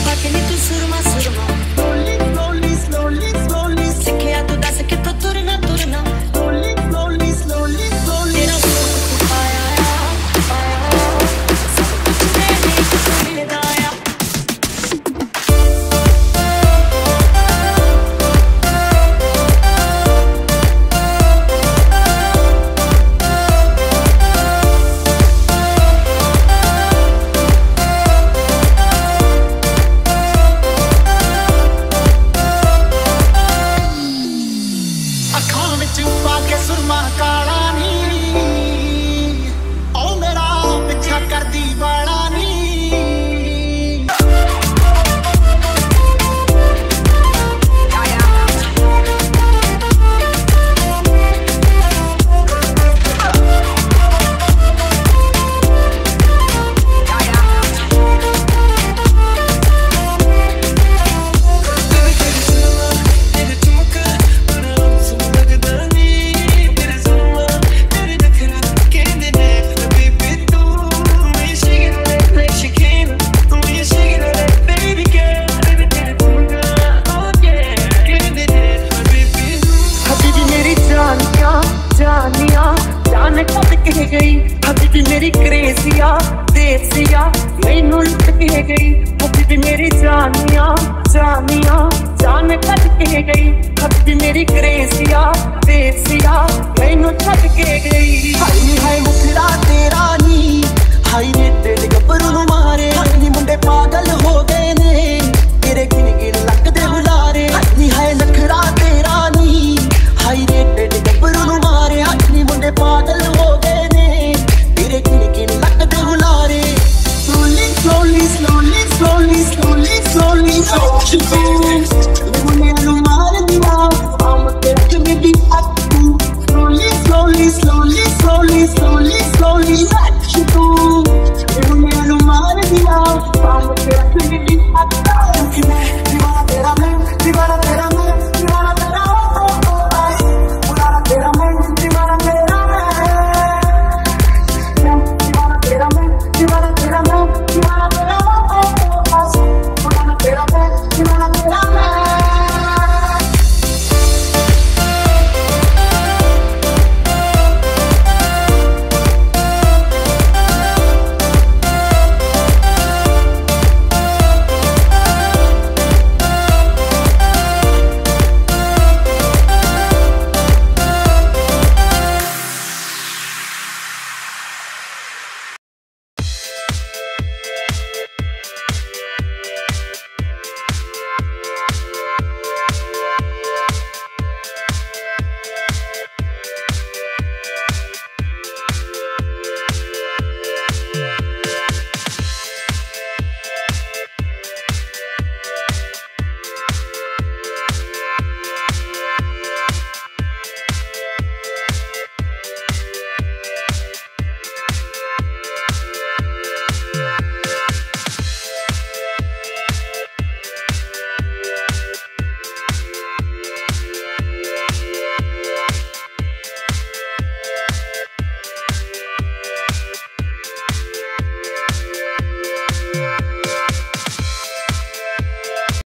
हबीबी मेरी क्रेजिया देसिया मैनू लुट के गई। हबीबी मेरी जानिया जानिया जान कट के गई। हबीबी मेरी क्रेजिया देसिया मैनू छट के गई। हाई हाय मुखड़ा तेरा नी हाई रे तेरे गबरू नू मारे। हाई मुंडे पागल हो गए ने तेरे गिन गिन लगदे बुलारे। हाई हाय नखरा तेरा नी हाई रे तेरे गबरू नू मारे। हाई मुंडे पागल हो गए ने तेरे गिन गिन लगदे बुलारे। Slowly slowly slowly slowly slowly slowly touch you मुन्ने नू मार दिया हम तेरे में भी अटकू। Slowly slowly slowly slowly slowly slowly touch you मुन्ने नू मार दिया हम तेरे में भी अटकू। मैं दीवाना तेरा